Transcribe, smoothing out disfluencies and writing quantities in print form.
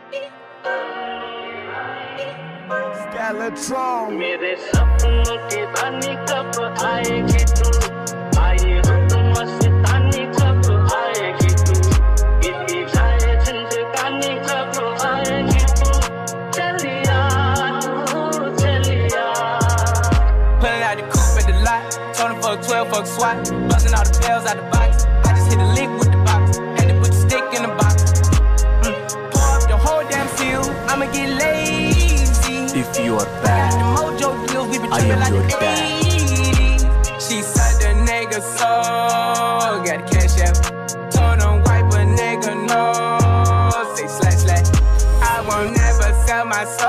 Skeletron. मेरे सपनों की रानी कब आएगी तू, आए रुत मस्तानी कब आएगी तू, बीती जाए जिंदगानी कब आएगी तू, चलिया तू चलिया. Pulling out the coupe at the lot, told him fuck 12, fuck SWAT, busting all the bells out the box. I just hit a lick with the box, had to put the stick in the box. Pour up the whole damn seal, I'ma get lazy. If you are bad, I am your dad. She said the nigga so got a cash out. Told him wipe a nigga no. Say slash slash. I won't never sell my soul.